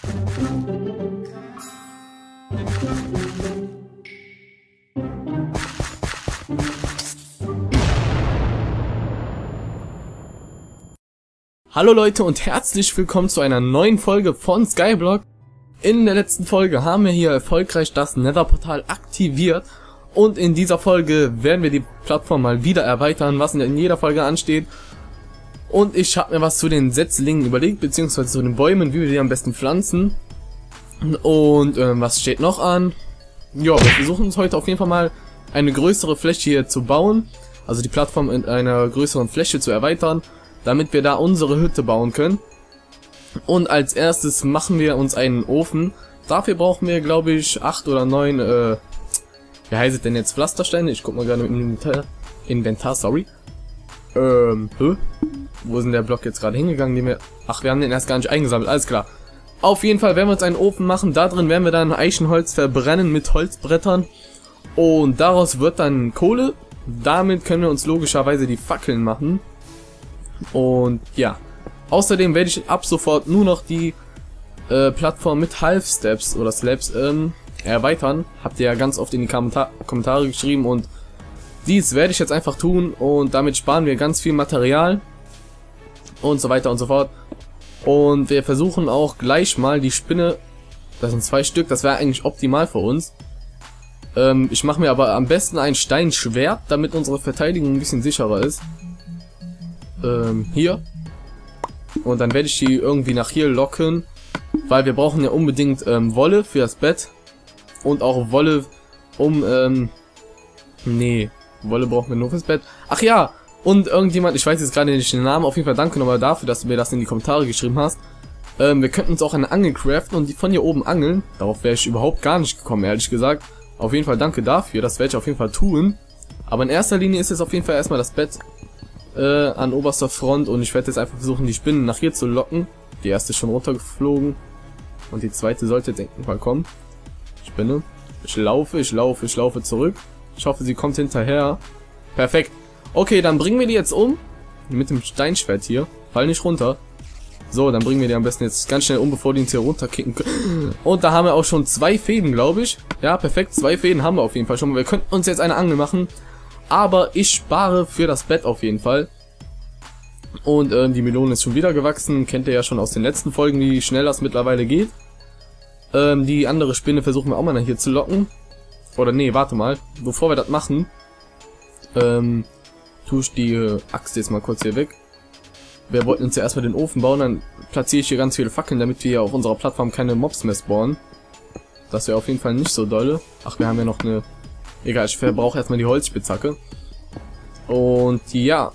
Hallo Leute und herzlich willkommen zu einer neuen Folge von Skyblock. In der letzten Folge haben wir hier erfolgreich das Nether-Portal aktiviert und in dieser Folge werden wir die Plattform mal wieder erweitern, was in jeder Folge ansteht. Und ich habe mir was zu den Setzlingen überlegt, beziehungsweise zu den Bäumen, wie wir die am besten pflanzen. Und was steht noch an? Ja, wir versuchen uns heute auf jeden Fall mal eine größere Fläche hier zu bauen, also die Plattform in einer größeren Fläche zu erweitern, damit wir da unsere Hütte bauen können. Und als erstes machen wir uns einen Ofen. Dafür brauchen wir, glaube ich, 8 oder 9, wie heißt es denn jetzt, Pflastersteine? Ich guck mal gerade im Inventar, sorry. Wo ist denn der Block jetzt gerade hingegangen? Ach, wir haben den erst gar nicht eingesammelt, alles klar. Auf jeden Fall werden wir uns einen Ofen machen. Da drin werden wir dann Eichenholz verbrennen mit Holzbrettern. Und daraus wird dann Kohle. Damit können wir uns logischerweise die Fackeln machen. Und ja, außerdem werde ich ab sofort nur noch die Plattform mit Half Steps oder Slabs erweitern. Habt ihr ja ganz oft in die Kommentare geschrieben und dies werde ich jetzt einfach tun und damit sparen wir ganz viel Material und so weiter und so fort. Und wir versuchen auch gleich mal die Spinne, das sind 2 Stück, das wäre eigentlich optimal für uns. Ich mache mir aber am besten ein Steinschwert, damit unsere Verteidigung ein bisschen sicherer ist. Hier. Und dann werde ich die irgendwie nach hier locken, weil wir brauchen ja unbedingt Wolle für das Bett und auch Wolle nee, Wolle brauchen wir nur fürs Bett. Ach ja, und irgendjemand, ich weiß jetzt gerade nicht den Namen, auf jeden Fall danke nochmal dafür, dass du mir das in die Kommentare geschrieben hast. Wir könnten uns auch eine Angel craften und die von hier oben angeln. Darauf wäre ich überhaupt gar nicht gekommen, ehrlich gesagt. Auf jeden Fall danke dafür, das werde ich auf jeden Fall tun. Aber in erster Linie ist es auf jeden Fall erstmal das Bett an oberster Front und ich werde jetzt einfach versuchen, die Spinnen nach hier zu locken. Die erste ist schon runtergeflogen und die zweite sollte, denke ich mal, kommen. Spinne. Ich laufe zurück. Ich hoffe, sie kommt hinterher. Perfekt. Okay, dann bringen wir die jetzt um. Mit dem Steinschwert hier. Fall nicht runter. So, dann bringen wir die am besten jetzt ganz schnell um, bevor die uns hier runterkicken können. Und da haben wir auch schon 2 Fäden, glaube ich. Ja, perfekt. 2 Fäden haben wir auf jeden Fall schon. Wir könnten uns jetzt eine Angel machen. Aber ich spare für das Bett auf jeden Fall. Und die Melone ist schon wieder gewachsen. Kennt ihr ja schon aus den letzten Folgen, wie schnell das mittlerweile geht. Die andere Spinne versuchen wir auch mal hier zu locken. Oder nee, warte mal. Bevor wir das machen, tue ich die Axt jetzt mal kurz hier weg. Wir wollten uns ja erstmal den Ofen bauen. Dann platziere ich hier ganz viele Fackeln, damit wir hier auf unserer Plattform keine Mobs mehr spawnen. Das wäre auf jeden Fall nicht so dolle. Ach, wir haben ja noch eine... Egal, ich verbrauche erstmal die Holzspitzhacke. Und ja.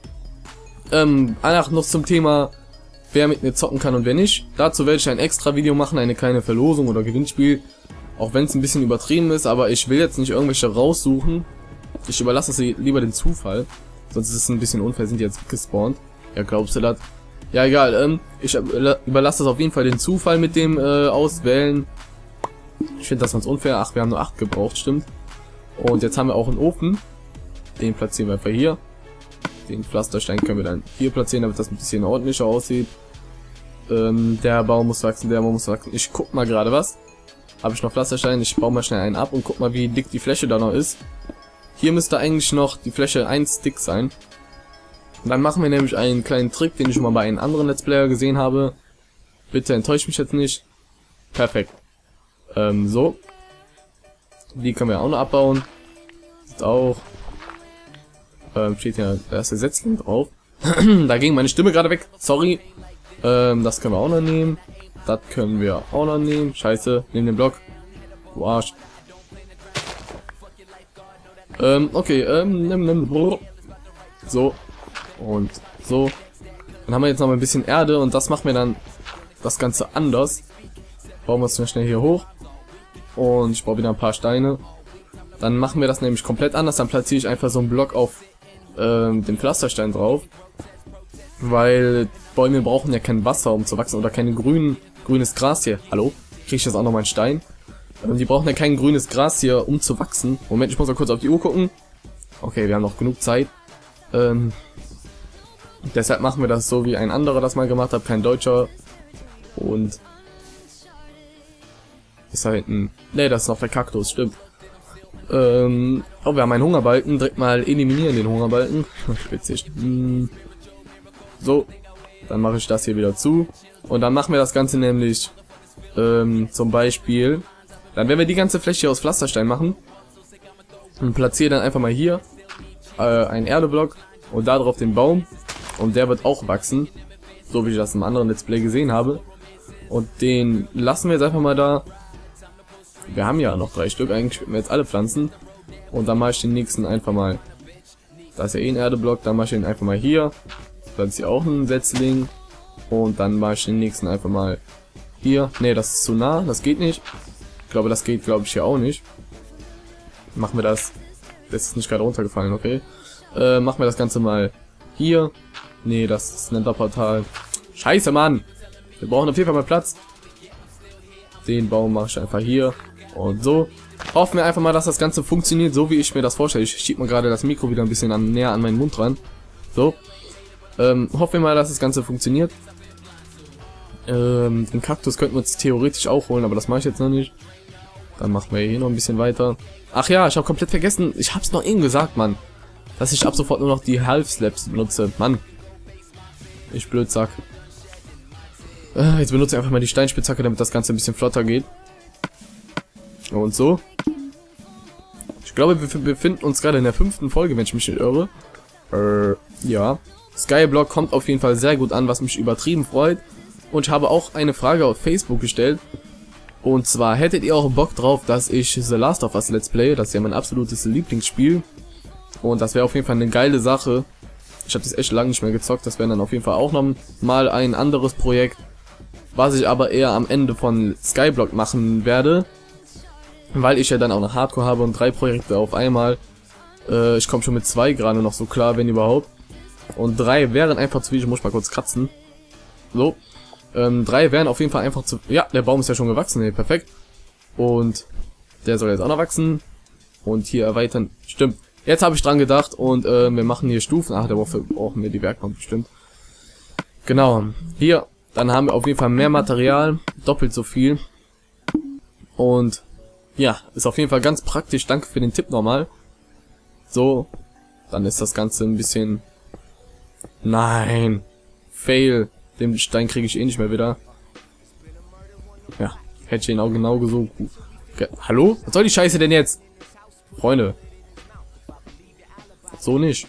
Noch zum Thema, wer mit mir zocken kann und wer nicht. Dazu werde ich ein extra Video machen, eine kleine Verlosung oder Gewinnspiel. Auch wenn es ein bisschen übertrieben ist, aber ich will jetzt nicht irgendwelche raussuchen. Ich überlasse es lieber den Zufall. Sonst ist es ein bisschen unfair, sind die jetzt gespawnt. Ja, glaubst du das? Ja, egal, ich überlasse das auf jeden Fall den Zufall mit dem Auswählen. Ich finde das sonst unfair. Ach, wir haben nur 8 gebraucht, stimmt. Und jetzt haben wir auch einen Ofen. Den platzieren wir einfach hier. Den Pflasterstein können wir dann hier platzieren, damit das ein bisschen ordentlicher aussieht. Der Baum muss wachsen, der Baum muss wachsen. Ich guck mal gerade was. Habe ich noch Pflasterstein? Ich baue mal schnell einen ab und guck mal, wie dick die Fläche da noch ist. Hier müsste eigentlich noch die Fläche 1 dick sein. Und dann machen wir nämlich einen kleinen Trick, den ich schon mal bei einem anderen Let's Player gesehen habe. Bitte enttäuscht mich jetzt nicht. Perfekt. So. Die können wir auch noch abbauen. Ist auch. Steht ja der erste Setzling drauf. Da ging meine Stimme gerade weg. Sorry. Das können wir auch noch nehmen. Das können wir auch noch nehmen. Scheiße. Nehmen den Block. Du Arsch. Okay. Nimm. So. Und so. Dann haben wir jetzt noch mal ein bisschen Erde und das machen wir dann das Ganze anders. Bauen wir uns schnell hier hoch. Und ich brauche wieder ein paar Steine. Dann machen wir das nämlich komplett anders. Dann platziere ich einfach so einen Block auf den Pflasterstein drauf. Weil Bäume brauchen ja kein Wasser, um zu wachsen. Oder kein grünes Gras hier. Hallo? Kriege ich jetzt auch noch mal einen Stein? Die brauchen ja kein grünes Gras hier, um zu wachsen. Moment, ich muss mal kurz auf die Uhr gucken. Okay, wir haben noch genug Zeit. Deshalb machen wir das so, wie ein anderer das mal gemacht hat. Kein Deutscher. Und Ist da hinten. Ne, das ist noch der Kaktus, stimmt. Oh, wir haben einen Hungerbalken. Direkt mal eliminieren den Hungerbalken. Witzig. So. Dann mache ich das hier wieder zu. Und dann machen wir das Ganze nämlich zum Beispiel. Dann werden wir die ganze Fläche aus Pflasterstein machen. Und platziere dann einfach mal hier einen Erdeblock und da drauf den Baum. Und der wird auch wachsen. So wie ich das im anderen Let's Play gesehen habe. Und den lassen wir jetzt einfach mal da. Wir haben ja noch 3 Stück, eigentlich könnten wir jetzt alle pflanzen. Und dann mache ich den nächsten einfach mal. Da ist ja eh ein Erdeblock, dann mache ich den einfach mal hier. Dann ist hier auch ein Setzling. Und dann mache ich den nächsten einfach mal hier. Ne, das ist zu nah, das geht nicht. Ich glaube, das geht, glaube ich, hier auch nicht. Machen wir das. Das ist nicht gerade runtergefallen, okay. Machen wir das Ganze mal hier. Ne, das ist ein Enderportal. Scheiße, Mann! Wir brauchen auf jeden Fall mal Platz. Den Baum mache ich einfach hier. Und so. Hoffen wir einfach mal, dass das Ganze funktioniert, so wie ich mir das vorstelle. Ich schiebe mal gerade das Mikro wieder ein bisschen näher an meinen Mund ran. So. Hoffen wir mal, dass das Ganze funktioniert. Den Kaktus könnten wir uns theoretisch auch holen, aber das mache ich jetzt noch nicht. Dann machen wir hier noch ein bisschen weiter. Ach ja, ich habe komplett vergessen. Ich habe es noch eben gesagt, Mann. Dass ich ab sofort nur noch die Half-Slaps benutze. Mann. Ich Blödsack. Jetzt benutze ich einfach mal die Steinspitzhacke, damit das Ganze ein bisschen flotter geht. Und so. Ich glaube, wir befinden uns gerade in der 5. Folge, wenn ich mich nicht irre. Ja. Skyblock kommt auf jeden Fall sehr gut an, was mich übertrieben freut. Und ich habe auch eine Frage auf Facebook gestellt. Und zwar, hättet ihr auch Bock drauf, dass ich The Last of Us Let's Play? Das ist ja mein absolutes Lieblingsspiel. Und das wäre auf jeden Fall eine geile Sache. Ich habe das echt lange nicht mehr gezockt. Das wäre dann auf jeden Fall auch noch mal ein anderes Projekt. Was ich aber eher am Ende von Skyblock machen werde. Weil ich ja dann auch noch Hardcore habe und 3 Projekte auf einmal. Ich komme schon mit 2 gerade noch so klar, wenn überhaupt. Und 3 wären einfach zu viel. Ich muss mal kurz kratzen. So. 3 wären auf jeden Fall einfach zu... Ja, der Baum ist ja schon gewachsen. Nee, perfekt. Und der soll jetzt auch noch wachsen. Und hier erweitern. Stimmt. Jetzt habe ich dran gedacht. Und wir machen hier Stufen. Ach, dafür brauchen wir die Werkbank bestimmt. Genau. Hier. Dann haben wir auf jeden Fall mehr Material. Doppelt so viel. Und... ja, ist auf jeden Fall ganz praktisch. Danke für den Tipp nochmal. So, dann ist das Ganze ein bisschen... Nein. Fail. Den Stein kriege ich eh nicht mehr wieder. Ja, hätte ich ihn auch genau gesucht. Okay. Hallo? Was soll die Scheiße denn jetzt? Freunde. So nicht.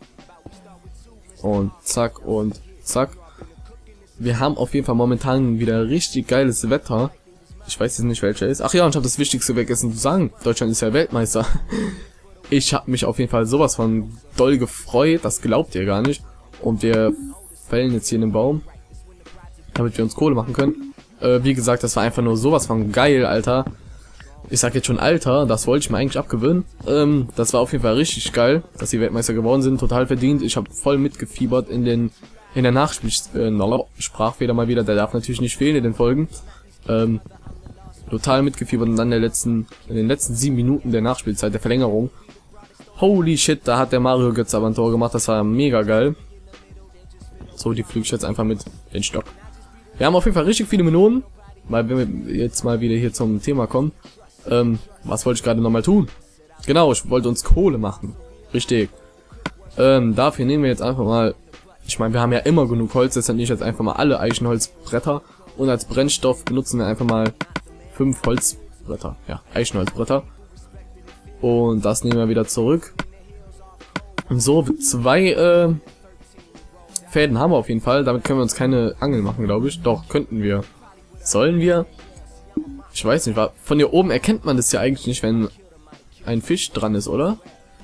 Und zack und zack. Wir haben auf jeden Fall momentan wieder richtig geiles Wetter. Ich weiß jetzt nicht, welcher ist. Ach ja, und ich habe das Wichtigste vergessen zu sagen. Deutschland ist ja Weltmeister. Ich habe mich auf jeden Fall sowas von doll gefreut. Das glaubt ihr gar nicht. Und wir fällen jetzt hier den Baum, damit wir uns Kohle machen können. Wie gesagt, das war einfach nur sowas von geil, Alter. Ich sag jetzt schon Alter, das wollte ich mir eigentlich abgewöhnen. Das war auf jeden Fall richtig geil, dass die Weltmeister geworden sind. Total verdient. Ich habe voll mitgefiebert in der Nachsprachfehler mal wieder. Der darf natürlich nicht fehlen in den Folgen. Total mitgefiebert und dann in den letzten 7 Minuten der Nachspielzeit, der Verlängerung. Holy shit, da hat der Mario Götze aber ein Tor gemacht, das war mega geil. So, die flüge ich jetzt einfach mit den Stock. Wir haben auf jeden Fall richtig viele Melonen, weil wenn wir jetzt mal wieder hier zum Thema kommen. Was wollte ich gerade nochmal tun? Genau, ich wollte uns Kohle machen. Richtig. Dafür nehmen wir jetzt einfach mal, ich meine, wir haben ja immer genug Holz, deshalb nehme ich jetzt einfach mal alle Eichenholzbretter. Und als Brennstoff benutzen wir einfach mal 5 Holzbretter. Ja, Eichenholzbretter. Und das nehmen wir wieder zurück. Und so, 2 Fäden haben wir auf jeden Fall. Damit können wir uns keine Angel machen, glaube ich. Doch, könnten wir. Sollen wir? Ich weiß nicht, von hier oben erkennt man das ja eigentlich nicht, wenn ein Fisch dran ist, oder?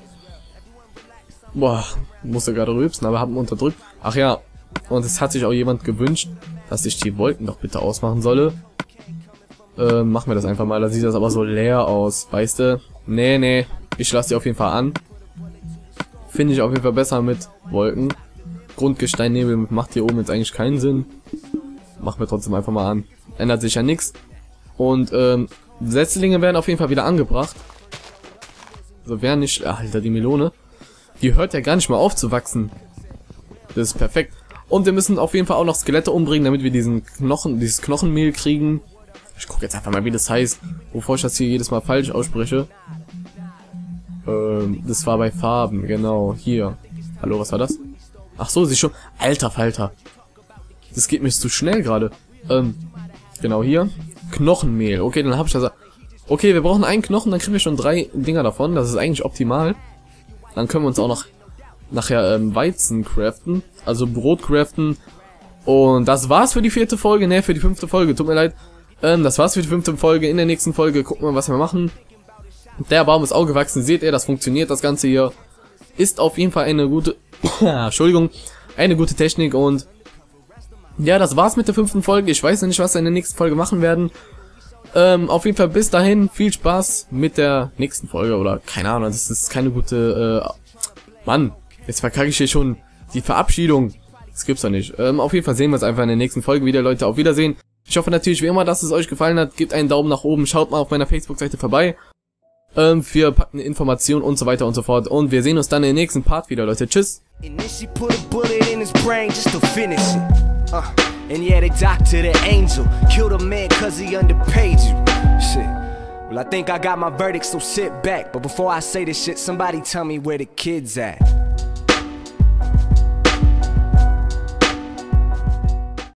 Boah, musste gerade rülpsen, aber haben unterdrückt. Ach ja, und es hat sich auch jemand gewünscht, dass ich die Wolken doch bitte ausmachen solle. Machen wir das einfach mal. Da sieht das aber so leer aus, weißt du? Nee, ich lasse die auf jeden Fall an. Finde ich auf jeden Fall besser mit Wolken. Grundgesteinnebel macht hier oben jetzt eigentlich keinen Sinn. Machen wir trotzdem einfach mal an. Ändert sich ja nichts. Und Setzlinge werden auf jeden Fall wieder angebracht. So wäre nicht... Alter, die Melone. Die hört ja gar nicht mal auf zu wachsen. Das ist perfekt. Und wir müssen auf jeden Fall auch noch Skelette umbringen, damit wir dieses Knochenmehl kriegen. Ich gucke jetzt einfach mal, wie das heißt, bevor ich das hier jedes Mal falsch ausspreche. Das war bei Farben, genau, hier. Hallo, was war das? Ach so, sie schon. Alter Falter. Das geht mir zu schnell gerade. Genau hier. Knochenmehl. Okay, dann habe ich das. Okay, wir brauchen einen Knochen, dann kriegen wir schon 3 Dinger davon. Das ist eigentlich optimal. Dann können wir uns auch noch nachher Weizen craften. Also Brot craften. Und das war's für die 4. Folge. Ne, für die 5. Folge. Tut mir leid. Das war's für die 5. Folge. In der nächsten Folge gucken wir, was wir machen. Der Baum ist auch gewachsen. Seht ihr, das funktioniert, das Ganze hier. Ist auf jeden Fall eine gute... Entschuldigung. Eine gute Technik und... Ja, das war's mit der 5. Folge. Ich weiß noch nicht, was wir in der nächsten Folge machen werden. Auf jeden Fall bis dahin. Viel Spaß mit der nächsten Folge. Oder keine Ahnung, das ist keine gute... Mann, jetzt verkacke ich hier schon die Verabschiedung. Das gibt's doch nicht. Auf jeden Fall sehen wir uns einfach in der nächsten Folge wieder, Leute. Auf Wiedersehen. Ich hoffe natürlich wie immer, dass es euch gefallen hat. Gebt einen Daumen nach oben. Schaut mal auf meiner Facebook-Seite vorbei. Für packende Informationen und so weiter und so fort. Und wir sehen uns dann im nächsten Part wieder, Leute. Tschüss. And yeah, they doctor the angel. Killed a man cause he underpaid you. Shit. Well, I think I got my verdict, so sit back. But before I say this shit, somebody tell me where the kid's at.